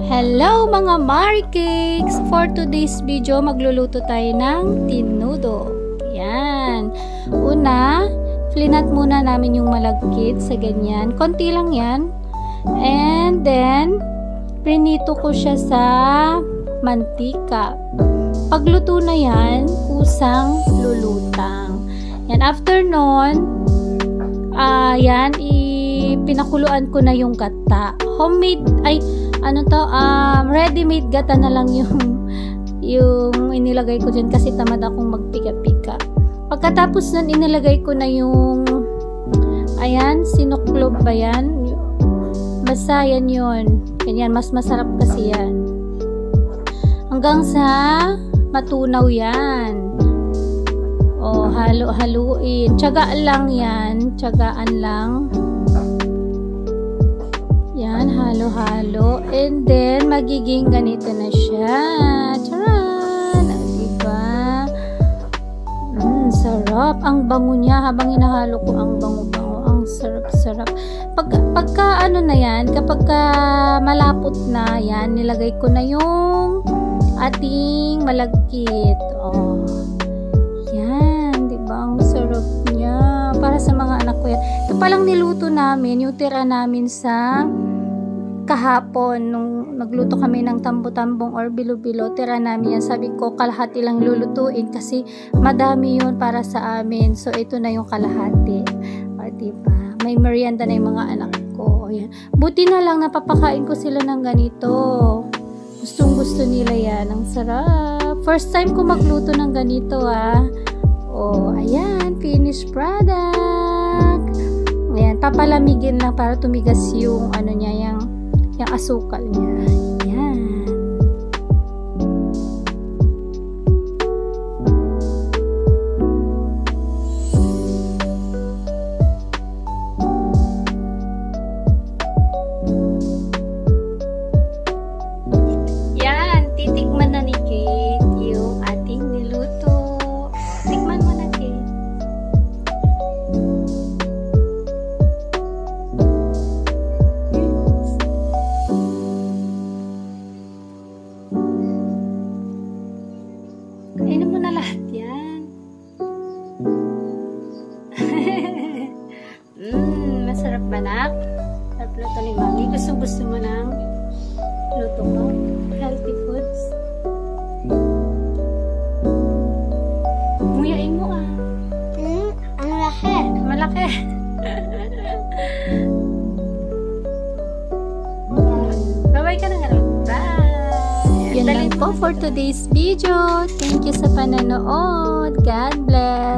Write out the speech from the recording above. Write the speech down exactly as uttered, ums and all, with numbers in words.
Hello mga Maricakes! For today's video, magluluto tayo ng tinudo. Yan. Una, flinat muna namin yung malagkit sa ganyan. Konti lang yan. And then, prinito ko siya sa mantika. Pagluto na yan, kusang lulutang. Yan. After nun, uh, yan, pinakuluan ko na yung gata. Homemade, ay, ano to, um, ready-made gata na lang yung yung inilagay ko dyan kasi tamad akong magpika-pika. Pagkatapos nun, inilagay ko na yung ayan, sinuklob ba yan? Basta yan yun. Ganyan, mas masarap kasi yan. Hanggang sa matunaw yan. O, halo-haluin. Tiyagaan lang yan. Tiyagaan lang. Yan, halo-halo. And then, magiging ganito na siya. Charan! Diba? Mm, sarap. Ang bango niya. Habang inahalo ko, ang bango-bango. Ang sarap-sarap. Pag, pagka ano na yan, kapag ka malapot na yan, nilagay ko na yung ating malagkit. Oh. Yan. Diba? Ang sarap niya. Para sa mga anak ko yan. Ito palang niluto namin, yung tira namin sa kahapon, nung nagluto kami ng tambo-tambong or bilo-bilo, tira namin yan. Sabi ko, kalahati lang lulutuin kasi madami yun para sa amin. So, ito na yung kalahati. O, diba? May merienda na yung mga anak ko. O, yan. Buti na lang napapakain ko sila ng ganito. Gustong gusto nila yan. Ang sarap. First time ko magluto ng ganito, ah. O, ayan. Finished product. Ayan. Papalamigin lang para tumigas yung ano niya, yung yung asukal niya. Yan. Yan. Titikman na ni Kate yung ating niluto. Tikman mo na, Kate. Kainin mo na lahat yan. Mmm, masarap ba, nak? Sarap luto ni Mami. Gusto-gusto mo ng luto mo? Healthy foods? Nguyain mo, ah. Hmm, ang laki. Malaki. Bye-bye ka na nga. Bye! Yun lang po for today's video. Thank you sa pananood. God bless.